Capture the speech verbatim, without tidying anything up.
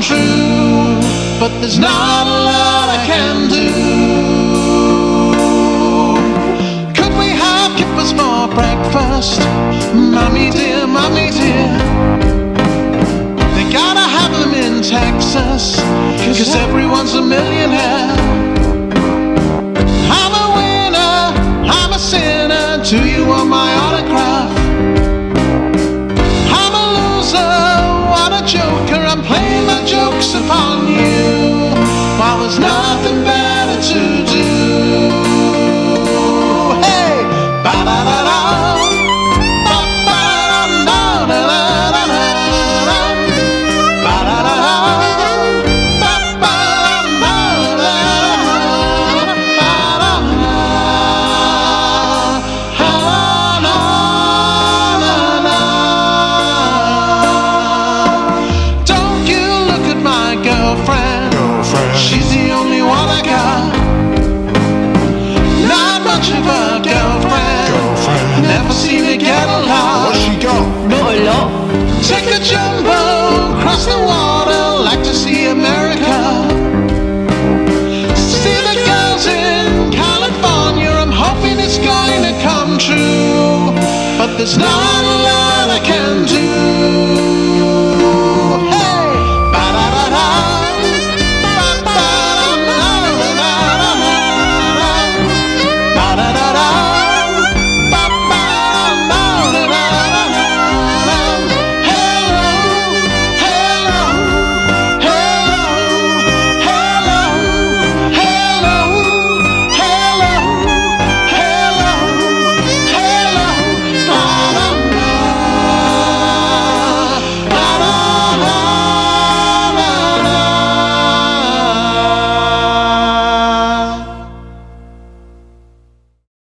true, but there's not a lot I can do. Could we have kippers for breakfast? Mommy dear, mommy dear, they gotta have them in Texas, cause everyone's a millionaire. I'm a winner, I'm a sinner, do you want my honor?